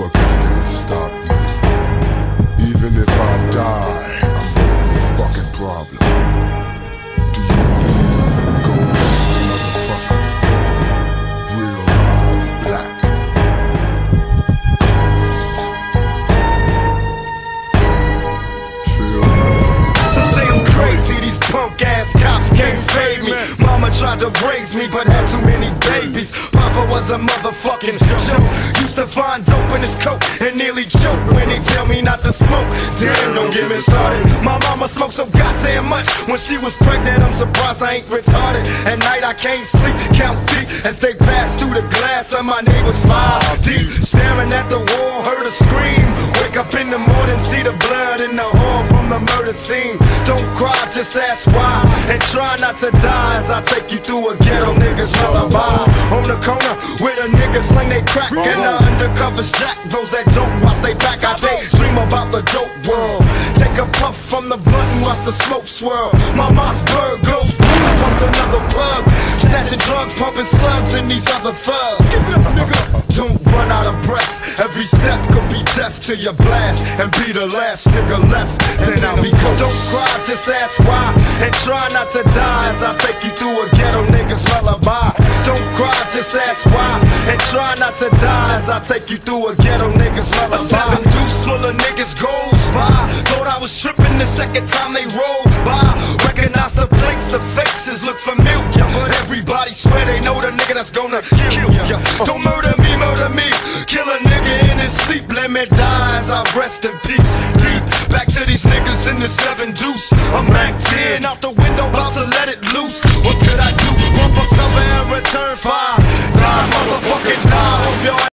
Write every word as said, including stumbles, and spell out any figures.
motherfuckers can't stop me. Even if I die, I'm gonna be a fucking problem. Do you believe in ghosts, motherfucker? Real live black ghosts. Feel me? Some say I'm crazy, these punk ass cops can't fade me. Mama tried to raise me but had too many babies. Papa was a motherfucking joke. Used to find dope in his coat and nearly choke when he tell me not to smoke. Damn, don't get me started. My mama smoked so goddamn much when she was pregnant. I'm surprised I ain't retarded. At night I can't sleep, count deep as they pass through the glass of my neighbor's five deep. Staring at the wall, heard a scream. Wake up in the morning, see the blood in the hall from the murder scene. Don't cry, just ask why, and try not to die as I take you through a ghetto nigga's lullaby. On the corner where the niggas sling they crack and the undercovers jack those that don't watch they back. I daydream about the dope world. Take a puff from the blunt and watch the smoke swirl. My Mossberg goes boom, comes another plug. Snatching drugs, pumping slugs and these other thugs. Don't run out of breath. Every step could be death to your blast and be the last nigga left. Then I'll be ghost. Don't cry, just ask why, and try not to die as I take you through a ghetto nigga's lullaby. Don't cry, just ask why, and try not to die as I take you through a ghetto nigga's lullaby. A seven deuce full of niggas goes by. Thought I was tripping the second time they rolled by. Recognize the plates, the faces look familiar, but everybody swear they know the nigga that's gonna kill ya. Don't murder me, murder me. Kill a nigga in his sleep, let me die as I rest in peace. Deep back to these niggas in the seven deuce. I'm Mac ten out the window, about to let it